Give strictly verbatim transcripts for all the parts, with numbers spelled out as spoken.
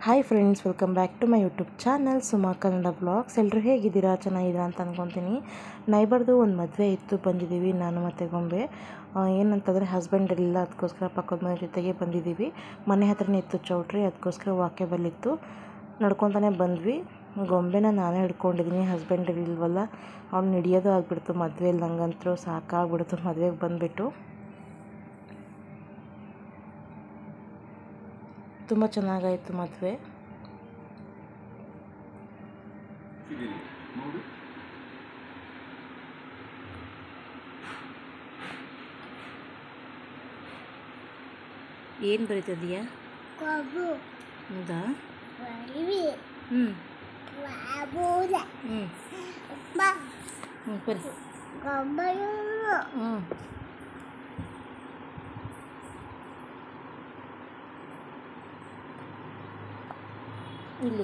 Hi friends, welcome back to my YouTube channel Suma Kannada blogs. ಎಲ್ಲರೂ ಹೇಗಿದ್ದೀರಾ? ಚೆನ್ನಾಗಿದ್ದೀರಾ ಅಂತ ಅಂದ್ಕೊತೀನಿ. ನೈಬರ್ದು ಒಂದು ಮದುವೆ ಇತ್ತು, ಬಂದಿದ್ದೀವಿ ನಾನು ಮತ್ತು ಗೊಂಬೆ. ಏನಂತಂದರೆ ಹಸ್ಬೆಂಡ್ ಇಲ್ಲ, ಅದಕ್ಕೋಸ್ಕರ ಪಕ್ಕದ ಮನೆ ಜೊತೆಗೆ ಬಂದಿದ್ದೀವಿ. ಮನೆ ಹತ್ರನೇ ಇತ್ತು ಚೌಟ್ರಿ, ಅದಕ್ಕೋಸ್ಕರ ವಾಕೇಬಲ್ ಇತ್ತು, ನಡ್ಕೊತಾನೆ ಬಂದ್ವಿ. ಗೊಂಬೆನ ನಾನೇ ಹಿಡ್ಕೊಂಡಿದ್ದೀನಿ, ಹಸ್ಬೆಂಡ್ ಇಲ್ವಲ್ಲ, ಅವ್ನು ಹಿಡಿಯೋದು ಆಗಿಬಿಡ್ತು ಮದುವೆಯಲ್ಲಿ. ನಂಗಂತೂ ಸಾಕಾಗ್ಬಿಡ್ತು ಮದುವೆಗೆ ಬಂದುಬಿಟ್ಟು. ತುಂಬ ಚೆನ್ನಾಗಾಯಿತು ಮದುವೆ. ಏನು ಬರೀತಿದೀಯಾ? ಹೌದಾ? ಹ್ಞೂ ಹ್ಞೂ ಹ್ಞೂ ಬರಿ. ಹ್ಞೂ ಇಲ್ಲಿ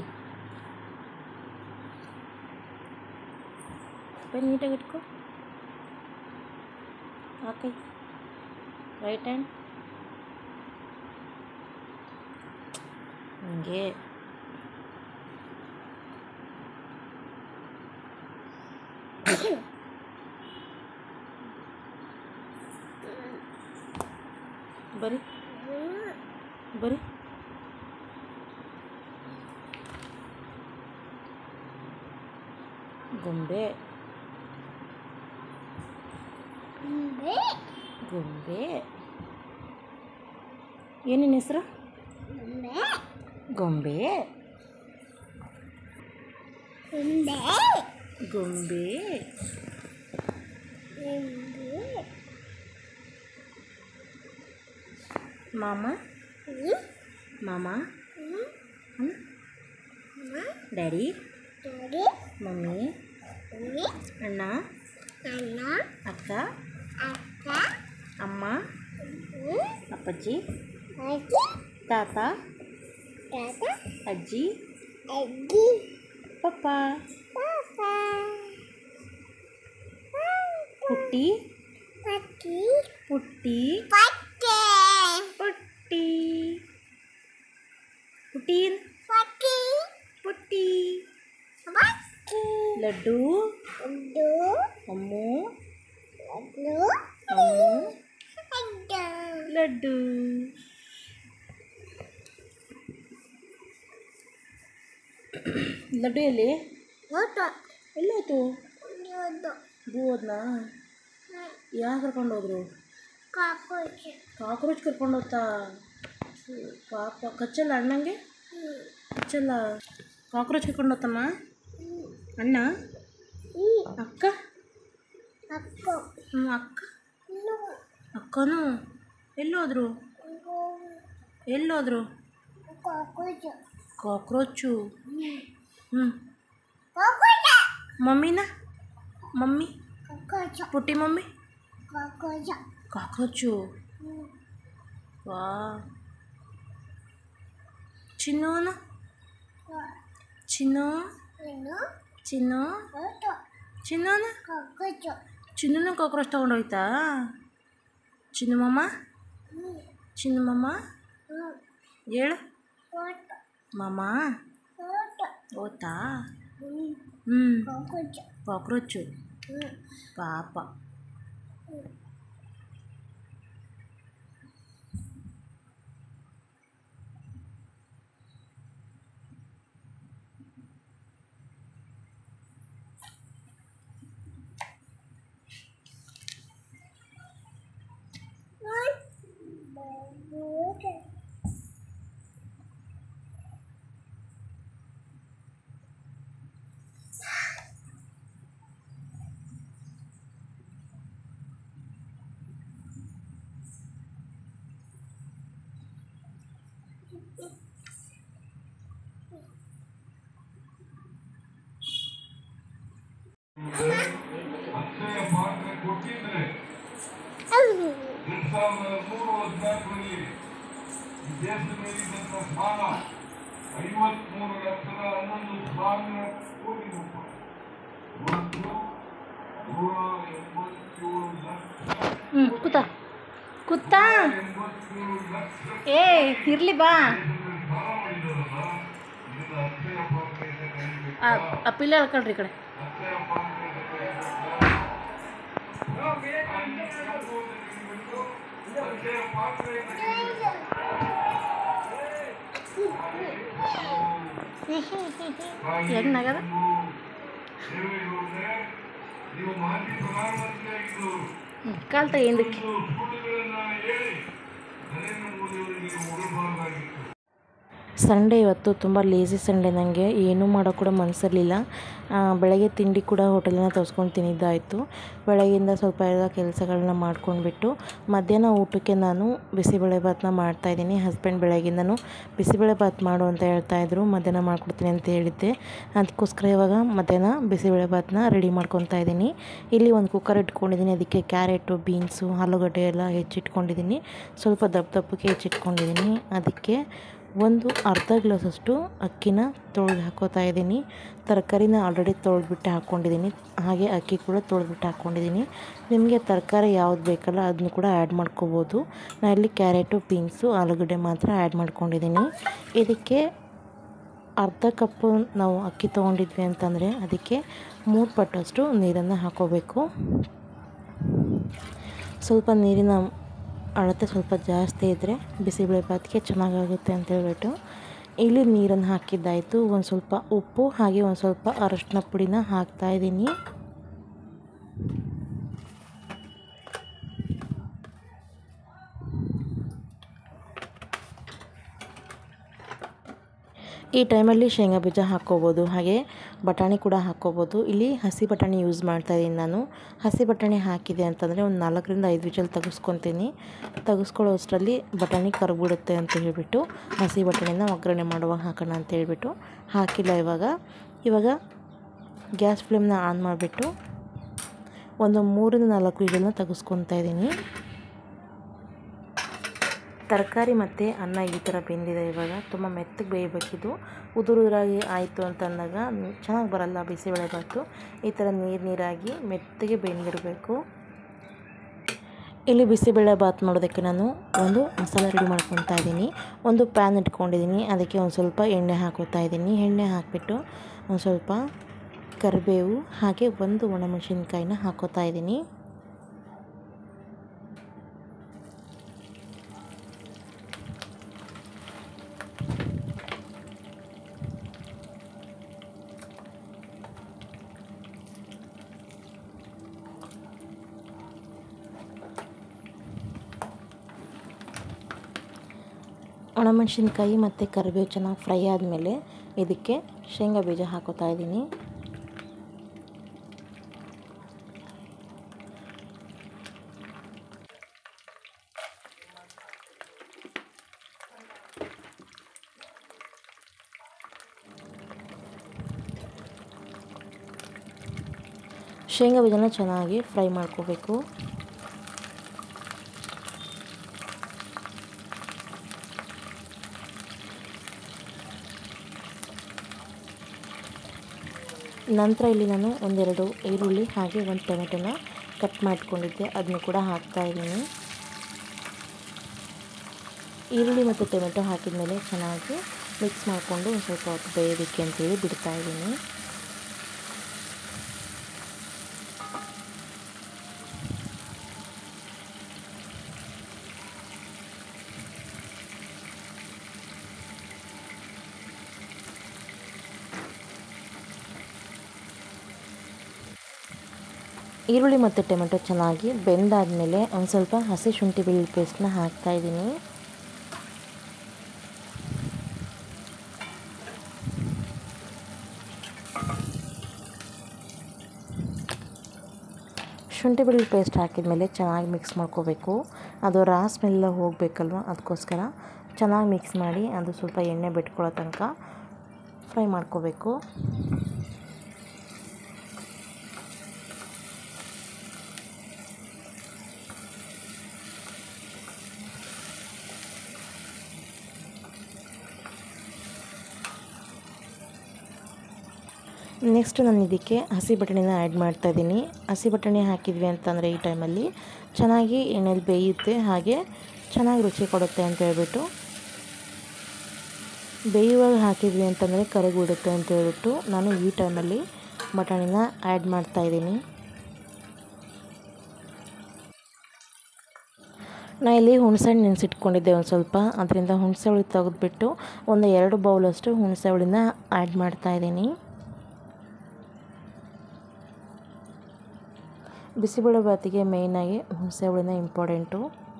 ಪೆನ್ ನೀಟಾಗಿ ಇಟ್ಕೊ. ಓಕೆ, ರೈಟ್ ಹ್ಯಾಂಡ್ ಹಂಗೆ. ಬರಿ ಬರಿ. ಗೊಂಬೆ ಗೊಂಬೆ ಏನೇನು ಹೆಸರು? ಗೊಂಬೆ ಗೊಂಬೆ ಮಾಮ ಮಾಮ ಡ್ಯಾಡಿ ಮಮ್ಮಿ ಅಣ್ಣ ಅಕ್ಕ ಅಮ್ಮ ಅಪ್ಪಾಜಿ ತಾತ ಅಜ್ಜಿ ಪಪ್ಪ ಪುಟ್ಟಿ ಪುಟ್ಟಿ ಪುಟ್ಟಿ ಪುಟ್ಟೀನ್ ಪುಟ್ಟಿ ಲಡ್ಡು ಅಮ್ಮು ಅಮ್ಮು ಲಡ್ಡು. ಲಡ್ಡು ಎಲ್ಲಿ ಎಲ್ಲೋಯ್ತು? ಬೂ ಹೋದ್ನಾ? ಯಾರು ಕರ್ಕೊಂಡು ಹೋದ್ರು? ಕಾಕ್ರೋಚ್ ಕರ್ಕೊಂಡು ಹೋಗ್ತಾ? ಪಾಪ ಕಚ್ಚಲ್ಲ ಅಣ್ಣಂಗೆ? ಕಚ್ಚಲ್ಲ. ಕಾಕ್ರೋಚ್ ಕರ್ಕೊಂಡು ಹೋಗ್ತಮ್ಮ ಅಣ್ಣ? ಅಕ್ಕ ಹ್ಞೂ ಅಕ್ಕ ಅಕ್ಕನೂ ಎಲ್ಲೋದ್ರು? ಎಲ್ಲೋದ್ರು? ಕಾಕ್ರೋಚು. ಹ್ಞೂ ಮಮ್ಮಿನ ಮಮ್ಮಿ ಪುಟ್ಟಿ ಮಮ್ಮಿ ಕಾಕ್ರೋಚು. ವಾ. ಚಿನ್ನೋನ ಚಿನ್ನು ಚಿನ್ನು ಚಿನ್ನೋನ ಚಿನ್ನೂನ ಕಾಕ್ರೋಚ್ ತೊಗೊಂಡೋಯ್ತಾ? ಚಿನ್ನು ಮಮ್ಮ ಚಿನ್ನು ಮಮ್ಮ ಹೇಳು. ಮಮ್ಮ ಓದ್ತಾ? ಹ್ಞೂ ಕಾಕ್ರೋಚು ಪಾಪ. ಅಕ್ಷಯ ಪಾತ್ರ ಕೊಟ್ಟಿದ್ರೆ ಎರಡ್ ಸಾವಿರದ ಮೂರು ಹದಿನಾಲ್ಕರಲ್ಲಿ ಈ ದೇಶದ ಮೇಲಿದ್ದಂಥ ಸಾಲ ಐವತ್ಮೂರು ಲಕ್ಷದ ಹನ್ನೊಂದು ಸಾವಿರ ಕೋಟಿ ರೂಪಾಯಿ. ಇವತ್ತು ನೂರ ಎಂಬತ್ತೇಳು ಲಕ್ಷ ಕೂತ ಕೂತ ಎಂಬತ್ತೇಳು ಲಕ್ಷ ಏ ಇರ್ಲಿ ಬಾ. ಸಾಲ ಮಾಡಿದಾರಲ್ಲ. ಆ ಪಿಲ್ಲೆ ಹೇಳ್ಕೊಳ್ರಿ ಈ ಕಡೆ. ಹೆಂಗ್ ನಗದ ಕಾಲ್ ತಗ ಹಿಂದಕ್ಕೆ. ಸಂಡೇ ಇವತ್ತು ತುಂಬ ಲೇಸಿ ಸಂಡೇ, ನನಗೆ ಏನೂ ಮಾಡೋಕ್ಕೆ ಕೂಡ ಮನಸ್ಸಿರಲಿಲ್ಲ. ಬೆಳಗ್ಗೆ ತಿಂಡಿ ಕೂಡ ಹೋಟೆಲಿನ ತರಿಸ್ಕೊಂಡು ತಿಂದಿದ್ದಾಯಿತು. ಬೆಳಗ್ಗೆಯಿಂದ ಸ್ವಲ್ಪ ಎಲ್ಲ ಕೆಲಸಗಳನ್ನ ಮಾಡ್ಕೊಂಡ್ಬಿಟ್ಟು ಮಧ್ಯಾಹ್ನ ಊಟಕ್ಕೆ ನಾನು ಬಿಸಿಬೇಳೆಭಾತನ್ನ ಮಾಡ್ತಾಯಿದ್ದೀನಿ. ಹಸ್ಬೆಂಡ್ ಬೆಳಗ್ಗಿಂದನೂ ಬಿಸಿಬೇಳೆಭಾತ್ ಮಾಡು ಅಂತ ಹೇಳ್ತಾಯಿದ್ರು, ಮಧ್ಯಾಹ್ನ ಮಾಡ್ಕೊಡ್ತೀನಿ ಅಂತ ಹೇಳಿದ್ದೆ. ಅದಕ್ಕೋಸ್ಕರ ಇವಾಗ ಮಧ್ಯಾಹ್ನ ಬಿಸಿಬೇಳೆಭಾತನ್ನ ರೆಡಿ ಮಾಡ್ಕೊತಾ ಇದ್ದೀನಿ. ಇಲ್ಲಿ ಒಂದು ಕುಕ್ಕರ್ ಇಟ್ಕೊಂಡಿದ್ದೀನಿ, ಅದಕ್ಕೆ ಕ್ಯಾರೆಟು, ಬೀನ್ಸು, ಆಲೂಗಡ್ಡೆ ಎಲ್ಲ ಹೆಚ್ಚಿಟ್ಕೊಂಡಿದ್ದೀನಿ. ಸ್ವಲ್ಪ ದಪ್ಪ ದಪ್ಪಕ್ಕೆ ಹೆಚ್ಚಿಟ್ಕೊಂಡಿದ್ದೀನಿ. ಅದಕ್ಕೆ ಒಂದು ಅರ್ಧ ಗ್ಲಾಸಷ್ಟು ಅಕ್ಕಿನ ತೊಳೆದು ಹಾಕೋತಾ ಇದ್ದೀನಿ. ತರಕಾರಿನ ಆಲ್ರೆಡಿ ತೊಳೆದ್ಬಿಟ್ಟು ಹಾಕ್ಕೊಂಡಿದ್ದೀನಿ, ಹಾಗೆ ಅಕ್ಕಿ ಕೂಡ ತೊಳೆದ್ಬಿಟ್ಟು ಹಾಕ್ಕೊಂಡಿದ್ದೀನಿ. ನಿಮಗೆ ತರಕಾರಿ ಯಾವ್ದು ಬೇಕಲ್ಲ ಅದನ್ನು ಕೂಡ ಆ್ಯಡ್ ಮಾಡ್ಕೋಬೋದು. ನಾನು ಇಲ್ಲಿ ಕ್ಯಾರೆಟು, ಬೀನ್ಸು, ಆಲೂಗಡ್ಡೆ ಮಾತ್ರ ಆ್ಯಡ್ ಮಾಡ್ಕೊಂಡಿದ್ದೀನಿ. ಇದಕ್ಕೆ ಅರ್ಧ ಕಪ್ಪು ನಾವು ಅಕ್ಕಿ ತೊಗೊಂಡಿದ್ವಿ ಅಂತಂದರೆ ಅದಕ್ಕೆ ಮೂರು ಪಟ್ಟಷ್ಟು ನೀರನ್ನು ಹಾಕೋಬೇಕು. ಸ್ವಲ್ಪ ನೀರಿನ ಅಳತೆ ಸ್ವಲ್ಪ ಜಾಸ್ತಿ ಇದ್ದರೆ ಬಿಸಿಬೇಳೆಭಾತ್ಗೆ ಚೆನ್ನಾಗಾಗುತ್ತೆ ಅಂತ ಹೇಳ್ಬಿಟ್ಟು ಇಲ್ಲಿ ನೀರನ್ನು ಹಾಕಿದ್ದಾಯಿತು. ಒಂದು ಸ್ವಲ್ಪ ಉಪ್ಪು ಹಾಗೆ ಒಂದು ಸ್ವಲ್ಪ ಅರಶಿನ ಪುಡಿನ ಹಾಕ್ತಾಯಿದ್ದೀನಿ. ಈ ಟೈಮಲ್ಲಿ ಶೇಂಗಾ ಬೀಜ ಹಾಕ್ಕೋಬೋದು, ಹಾಗೆ ಬಟಾಣಿ ಕೂಡ ಹಾಕ್ಕೋಬೋದು. ಇಲ್ಲಿ ಹಸಿ ಬಟಾಣಿ ಯೂಸ್ ಮಾಡ್ತಾಯಿದ್ದೀನಿ ನಾನು. ಹಸಿ ಬಟಾಣಿ ಹಾಕಿದೆ ಅಂತಂದರೆ ಒಂದು ನಾಲ್ಕರಿಂದ ಐದು ವಿಷಲ್ ತೆಗೆಸ್ಕೊತೀನಿ. ತೆಗೆಸ್ಕೊಳ್ಳೋ ಅಷ್ಟರಲ್ಲಿ ಬಟಾಣಿ ಕರ್ಬಿಡುತ್ತೆ ಅಂತ ಹೇಳಿಬಿಟ್ಟು ಹಸಿ ಬಟಾಣಿನ ಒಗ್ಗರಣೆ ಮಾಡುವಾಗ ಹಾಕೋಣ ಅಂತ ಹೇಳ್ಬಿಟ್ಟು ಹಾಕಿಲ್ಲ. ಇವಾಗ ಇವಾಗ ಗ್ಯಾಸ್ ಫ್ಲೇಮ್ನ ಆನ್ ಮಾಡಿಬಿಟ್ಟು ಒಂದು ಮೂರಿಂದ ನಾಲ್ಕು ವಿಷಲ್ನ ತೆಗೆಸ್ಕೊತಾ ಇದ್ದೀನಿ. ತರಕಾರಿ ಮತ್ತು ಅನ್ನ ಈ ಥರ ಬೆಂದಿದೆ. ಇವಾಗ ತುಂಬ ಮೆತ್ತಗೆ ಬೇಯಬೇಕಿದು. ಉದುರು ಉದುರಾಗಿ ಆಯಿತು ಅಂತಂದಾಗ ಚೆನ್ನಾಗಿ ಬರಲ್ಲ ಬಿಸಿಬೇಳೆಭಾತು. ಈ ಥರ ನೀರು ನೀರಾಗಿ ಮೆತ್ತಗೆ ಬೆಂದಿರಬೇಕು. ಇಲ್ಲಿ ಬಿಸಿಬೇಳೆಭಾತ್ ಮಾಡೋದಕ್ಕೆ ನಾನು ಒಂದು ಮಸಾಲೆ ರೆಡಿ ಮಾಡ್ಕೊತಾ ಇದ್ದೀನಿ. ಒಂದು ಪ್ಯಾನ್ ಇಟ್ಕೊಂಡಿದ್ದೀನಿ, ಅದಕ್ಕೆ ಒಂದು ಸ್ವಲ್ಪ ಎಣ್ಣೆ ಹಾಕೋತಾ ಇದ್ದೀನಿ. ಎಣ್ಣೆ ಹಾಕಿಬಿಟ್ಟು ಒಂದು ಸ್ವಲ್ಪ ಕರಿಬೇವು ಹಾಗೆ ಒಂದು ಒಣಮೆಣಸಿನ್ಕಾಯಿನ ಹಾಕೋತಾ ಇದ್ದೀನಿ. ಒಣಮೆಣಸಿನ್ಕಾಯಿ ಮತ್ತು ಕರಿಬೇವು ಚೆನ್ನಾಗಿ ಫ್ರೈ ಆದಮೇಲೆ ಇದಕ್ಕೆ ಶೇಂಗಾ ಬೀಜ ಹಾಕೋತಾ ಇದ್ದೀನಿ. ಶೇಂಗಾ ಬೀಜನ ಚೆನ್ನಾಗಿ ಫ್ರೈ ಮಾಡ್ಕೋಬೇಕು. ನಂತರ ಇಲ್ಲಿ ನಾನು ಒಂದೆರಡು ಈರುಳ್ಳಿ ಹಾಗೆ ಒಂದು ಟೊಮೆಟೊನ ಕಟ್ ಮಾಡ್ಕೊಂಡಿದ್ದೆ, ಅದನ್ನು ಕೂಡ ಹಾಕ್ತಾಯಿದ್ದೀನಿ. ಈರುಳ್ಳಿ ಮತ್ತು ಟೊಮೆಟೊ ಹಾಕಿದ ಮೇಲೆ ಚೆನ್ನಾಗಿ ಮಿಕ್ಸ್ ಮಾಡಿಕೊಂಡು ಒಂದು ಸ್ವಲ್ಪ ಹೊತ್ತು ಬೇಯೋದಕ್ಕೆ ಅಂತೇಳಿ ಬಿಡ್ತಾಯಿದ್ದೀನಿ. ಈರುಳ್ಳಿ ಮತ್ತು ಟೊಮೆಟೊ ಚೆನ್ನಾಗಿ ಬೆಂದಾದಮೇಲೆ ಒಂದು ಸ್ವಲ್ಪ ಹಸಿ ಶುಂಠಿ ಬೆಳ್ಳುಳ್ಳಿ ಪೇಸ್ಟ್ನ ಹಾಕ್ತಾಯಿದ್ದೀನಿ. ಶುಂಠಿ ಬೆಳ್ಳುಳ್ಳಿ ಪೇಸ್ಟ್ ಹಾಕಿದ್ಮೇಲೆ ಚೆನ್ನಾಗಿ ಮಿಕ್ಸ್ ಮಾಡ್ಕೋಬೇಕು. ಅದು ರಾ ಸ್ಮೆಲ್ಲ ಹೋಗಬೇಕಲ್ವ, ಅದಕ್ಕೋಸ್ಕರ ಚೆನ್ನಾಗಿ ಮಿಕ್ಸ್ ಮಾಡಿ ಅದು ಸ್ವಲ್ಪ ಎಣ್ಣೆ ಬಿಟ್ಕೊಳ್ಳೋ ತನಕ ಫ್ರೈ ಮಾಡ್ಕೋಬೇಕು. ನೆಕ್ಸ್ಟ್ ನಾನು ಇದಕ್ಕೆ ಹಸಿ ಬಟಾಣಿನ ಆ್ಯಡ್ ಮಾಡ್ತಾಯಿದ್ದೀನಿ. ಹಸಿ ಬಟಾಣಿ ಹಾಕಿದ್ವಿ ಅಂತಂದರೆ ಈ ಟೈಮಲ್ಲಿ ಚೆನ್ನಾಗಿ ಎಣ್ಣೆಲಿ ಬೇಯುತ್ತೆ, ಹಾಗೆ ಚೆನ್ನಾಗಿ ರುಚಿ ಕೊಡುತ್ತೆ ಅಂತ ಹೇಳ್ಬಿಟ್ಟು ಬೇಯುವಾಗ ಹಾಕಿದ್ವಿ ಅಂತಂದರೆ ಕರಗಿಬಿಡುತ್ತೆ ಅಂತ ಹೇಳ್ಬಿಟ್ಟು ನಾನು ಈ ಟೈಮಲ್ಲಿ ಬಟಾಣಿನ ಆ್ಯಡ್ ಮಾಡ್ತಾಯಿದ್ದೀನಿ. ನಾನು ಇಲ್ಲಿ ಹುಣಸೆಹಣ್ಣು ನೆನೆಸಿಟ್ಕೊಂಡಿದ್ದೆ ಒಂದು ಸ್ವಲ್ಪ, ಅದರಿಂದ ಹುಣಸೆ ಹುಳಿ ತೆಗೆದುಬಿಟ್ಟು ಒಂದು ಎರಡು ಬೌಲಷ್ಟು ಹುಣಸೆ ಹುಳಿನ ಆ್ಯಡ್ ಮಾಡ್ತಾಯಿದ್ದೀನಿ. ಬಿಸಿಬೇಳೆ ಬಾತಿಗೆ ಮೇಯ್ನಾಗಿ ಹುಣಸೆ ಹುಳಿನ ಇಂಪಾರ್ಟೆಂಟು.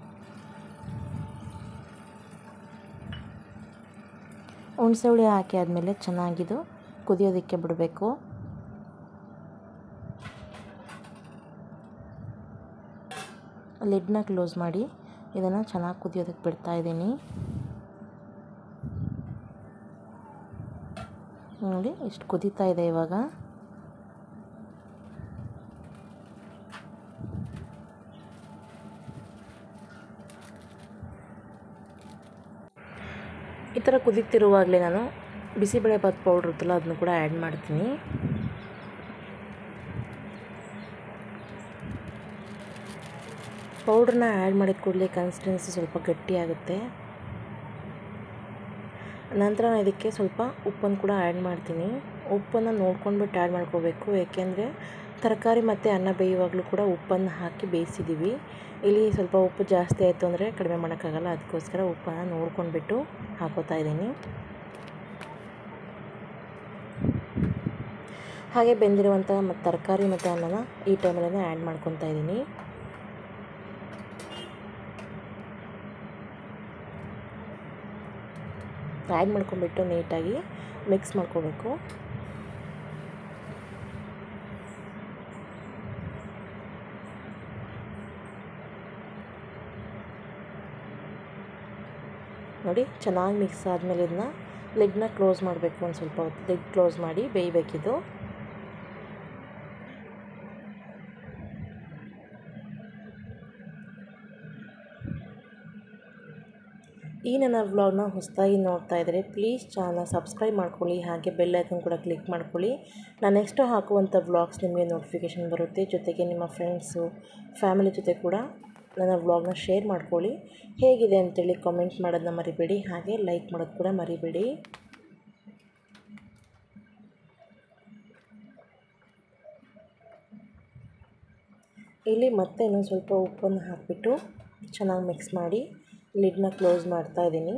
ಹುಣಸೆ ಹುಳಿ ಹಾಕಿ ಆದಮೇಲೆ ಚೆನ್ನಾಗಿದು ಕುದಿಯೋದಕ್ಕೆ ಬಿಡಬೇಕು. ಲಿಡ್ನ ಕ್ಲೋಸ್ ಮಾಡಿ ಇದನ್ನು ಚೆನ್ನಾಗಿ ಕುದಿಯೋದಕ್ಕೆ ಬಿಡ್ತಾಯಿದ್ದೀನಿ. ನೋಡಿ ಇಷ್ಟು ಕುದೀತಾ ಇದೆ ಇವಾಗ. ಈ ಥರ ಕುದೀತಿರುವಾಗಲೇ ನಾನು ಬಿಸಿಬೇಳೆ ಬಾತ್ ಪೌಡ್ರ್ ಇರ್ತಲ್ಲ ಅದನ್ನು ಕೂಡ ಆ್ಯಡ್ ಮಾಡ್ತೀನಿ. ಪೌಡ್ರನ್ನ ಆ್ಯಡ್ ಮಾಡಿದ ಕೂಡಲೇ ಕನ್ಸಿಸ್ಟೆನ್ಸಿ ಸ್ವಲ್ಪ ಗಟ್ಟಿಯಾಗುತ್ತೆ. ನಂತರ ನಾನು ಇದಕ್ಕೆ ಸ್ವಲ್ಪ ಉಪ್ಪನ್ನು ಕೂಡ ಆ್ಯಡ್ ಮಾಡ್ತೀನಿ. ಉಪ್ಪನ್ನು ನೋಡ್ಕೊಂಡ್ಬಿಟ್ಟು ಆ್ಯಡ್ ಮಾಡ್ಕೋಬೇಕು, ಏಕೆಂದರೆ ತರಕಾರಿ ಮತ್ತು ಅನ್ನ ಬೇಯುವಾಗಲೂ ಕೂಡ ಉಪ್ಪನ್ನು ಹಾಕಿ ಬೇಯಿಸಿದ್ದೀವಿ. ಇಲ್ಲಿ ಸ್ವಲ್ಪ ಉಪ್ಪು ಜಾಸ್ತಿ ಆಯಿತು ಅಂದರೆ ಕಡಿಮೆ ಮಾಡೋಕ್ಕಾಗಲ್ಲ, ಅದಕ್ಕೋಸ್ಕರ ಉಪ್ಪನ್ನು ನೋಡ್ಕೊಂಡ್ಬಿಟ್ಟು ಹಾಕೋತಾ ಇದ್ದೀನಿ. ಹಾಗೆ ಬೆಂದಿರುವಂಥ ಮತ್ತು ತರಕಾರಿ ಮತ್ತು ಅನ್ನನ ಈ ಟೈಮಲ್ಲೇ ಆ್ಯಡ್ ಮಾಡ್ಕೊತಾ ಇದ್ದೀನಿ. ಆ್ಯಡ್ ಮಾಡ್ಕೊಂಡ್ಬಿಟ್ಟು ನೀಟಾಗಿ ಮಿಕ್ಸ್ ಮಾಡ್ಕೋಬೇಕು. ನೋಡಿ ಚೆನ್ನಾಗಿ ಮಿಕ್ಸ್ ಆದಮೇಲೆ ಇದನ್ನ ಲಿಡ್ನ ಕ್ಲೋಸ್ ಮಾಡಬೇಕು. ಒಂದು ಸ್ವಲ್ಪ ಹೊತ್ತು ಲಿಡ್ ಕ್ಲೋಸ್ ಮಾಡಿ ಬೇಯಬೇಕಿದು. ಈ ನನ್ನ ವ್ಲಾಗ್ನ ಹೊಸದಾಗಿ ನೋಡ್ತಾ ಇದ್ದರೆ ಪ್ಲೀಸ್ ಚಾನಲ್ನ ಸಬ್ಸ್ಕ್ರೈಬ್ ಮಾಡ್ಕೊಳ್ಳಿ, ಹಾಗೆ ಬೆಲ್ ಐಕನ್ ಕೂಡ ಕ್ಲಿಕ್ ಮಾಡ್ಕೊಳ್ಳಿ. ನಾನು ನೆಕ್ಸ್ಟ್ ಹಾಕುವಂಥ ವ್ಲಾಗ್ಸ್ ನಿಮಗೆ ನೋಟಿಫಿಕೇಷನ್ ಬರುತ್ತೆ. ಜೊತೆಗೆ ನಿಮ್ಮ ಫ್ರೆಂಡ್ಸು ಫ್ಯಾಮಿಲಿ ಜೊತೆ ಕೂಡ ನನ್ನ ವ್ಲಾಗ್ನ ಶೇರ್ ಮಾಡ್ಕೊಳ್ಳಿ. ಹೇಗಿದೆ ಅಂತೇಳಿ ಕಾಮೆಂಟ್ ಮಾಡೋದನ್ನ ಮರಿಬೇಡಿ, ಹಾಗೆ ಲೈಕ್ ಮಾಡೋದು ಕೂಡ ಮರಿಬೇಡಿ. ಇಲ್ಲಿ ಮತ್ತೆ ಇನ್ನೊಂದು ಸ್ವಲ್ಪ ಉಪ್ಪನ್ನು ಹಾಕಿಬಿಟ್ಟು ಚೆನ್ನಾಗಿ ಮಿಕ್ಸ್ ಮಾಡಿ ಲಿಡ್ನ ಕ್ಲೋಸ್ ಮಾಡ್ತಾ ಇದ್ದೀನಿ.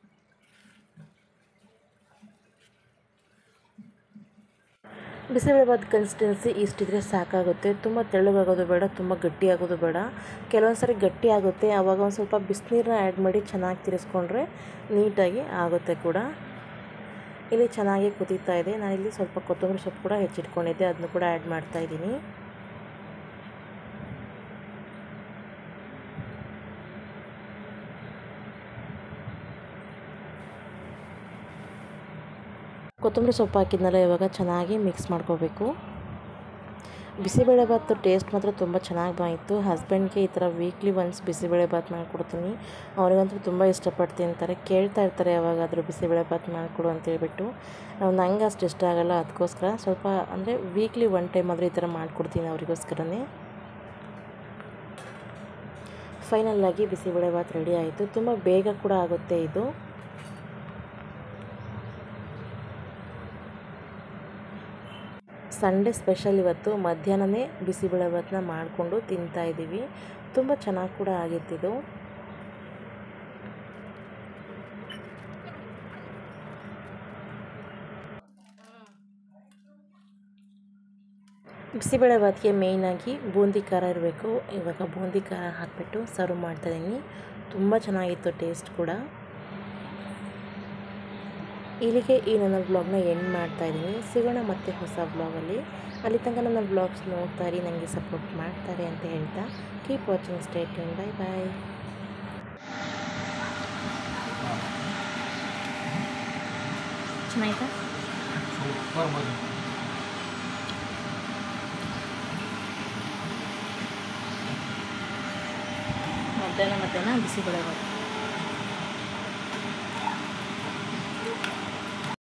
ಬಿಸಿಬೇಳೆಬಾತ್ ಕನ್ಸಿಸ್ಟೆನ್ಸಿ ಇಷ್ಟಿದ್ರೆ ಸಾಕಾಗುತ್ತೆ. ತುಂಬ ತೆಳ್ಳಗಾಗೋದು ಬೇಡ, ತುಂಬ ಗಟ್ಟಿಯಾಗೋದು ಬೇಡ. ಕೆಲವೊಂದು ಸಾರಿ ಗಟ್ಟಿ ಆಗುತ್ತೆ, ಆವಾಗ ಒಂದು ಸ್ವಲ್ಪ ಬಿಸಿನೀರನ್ನ ಆ್ಯಡ್ ಮಾಡಿ ಚೆನ್ನಾಗಿ ತಿರ್ಸ್ಕೊಂಡ್ರೆ ನೀಟಾಗಿ ಆಗುತ್ತೆ ಕೂಡ. ಇಲ್ಲಿ ಚೆನ್ನಾಗಿ ಕುದೀತಾ ಇದೆ. ನಾನಿಲ್ಲಿ ಸ್ವಲ್ಪ ಕೊತ್ತಂಬರಿ ಸೊಪ್ಪು ಕೂಡ ಹೆಚ್ಚಿಟ್ಕೊಂಡಿದ್ದೆ, ಅದನ್ನು ಕೂಡ ಆ್ಯಡ್ ಮಾಡ್ತಾಯಿದ್ದೀನಿ. ಕೊತ್ತಂಬರಿ ಸೊಪ್ಪು ಹಾಕಿದ್ನಲ್ಲ, ಇವಾಗ ಚೆನ್ನಾಗಿ ಮಿಕ್ಸ್ ಮಾಡ್ಕೋಬೇಕು. ಬಿಸಿಬೇಳೆಬಾತು ಟೇಸ್ಟ್ ಮಾತ್ರ ತುಂಬ ಚೆನ್ನಾಗಿ ಬಂತು. ಹಸ್ಬೆಂಡ್ಗೆ ಈ ಥರ ವೀಕ್ಲಿ ಒನ್ಸ್ ಬಿಸಿಬೇಳೆಬಾತ್ ಮಾಡಿಕೊಡ್ತೀನಿ. ಅವ್ರಿಗಂತೂ ತುಂಬ ಇಷ್ಟಪಟ್ಟು ತಿಂತಾರೆ, ಕೇಳ್ತಾ ಇರ್ತಾರೆ ಯಾವಾಗಾದರೂ ಬಿಸಿಬೇಳೆಬಾತ್ ಮಾಡಿಕೊಡು ಅಂತೇಳ್ಬಿಟ್ಟು. ನಂಗೆ ಅಷ್ಟು ಇಷ್ಟ ಆಗೋಲ್ಲ, ಅದಕ್ಕೋಸ್ಕರ ಸ್ವಲ್ಪ ಅಂದರೆ ವೀಕ್ಲಿ ಒನ್ ಟೈಮ್ ಆದರೆ ಈ ಥರ ಮಾಡಿಕೊಡ್ತೀನಿ ಅವರಿಗೋಸ್ಕರನೇ. ಫೈನಲ್ಲಾಗಿ ಬಿಸಿಬೇಳೆಬಾತ್ ರೆಡಿ ಆಯಿತು. ತುಂಬ ಬೇಗ ಕೂಡ ಆಗುತ್ತೆ ಇದು. ಸಂಡೇ ಸ್ಪೆಷಲ್ ಇವತ್ತು ಮಧ್ಯಾಹ್ನನೇ ಬಿಸಿಬೇಳೆಬಾತನ್ನ ಮಾಡಿಕೊಂಡು ತಿಂತಾಯಿದ್ದೀವಿ. ತುಂಬ ಚೆನ್ನಾಗಿ ಕೂಡ ಆಗಿತ್ತಿದು. ಬಿಸಿಬೇಳೆಬಾತಿಗೆ ಮೇಯ್ನಾಗಿ ಬೂಂದಿ ಖಾರ ಇರಬೇಕು. ಇವಾಗ ಬೂಂದಿ ಖಾರ ಹಾಕಿಬಿಟ್ಟು ಸರ್ವ್ ಮಾಡ್ತಾಯಿದ್ದೀನಿ. ತುಂಬ ಚೆನ್ನಾಗಿತ್ತು ಟೇಸ್ಟ್ ಕೂಡ. ಇಲ್ಲಿಗೆ ಈ ನನ್ನ ವ್ಲಾಗ್ನ ಎಂಡ್ ಮಾಡ್ತಾಯಿದ್ದೀನಿ. ಸಿಗೋಣ ಮತ್ತೆ ಹೊಸ ವ್ಲಾಗಲ್ಲಿ. ಅಲ್ಲಿ ತನಕ ನನ್ನ ವ್ಲಾಗ್ಸ್ ನೋಡ್ತಾಯಿರಿ, ನನಗೆ ಸಪೋರ್ಟ್ ಮಾಡ್ತಾರೆ ಅಂತ ಹೇಳ್ತಾ keep watching, stay tune, bye bye. ಚೆನ್ನಾಯ್ತಾ? ಮಧ್ಯಾಹ್ನ ಮಧ್ಯಾಹ್ನ ಬಿಸಿಬೇಳೆಬಾತು.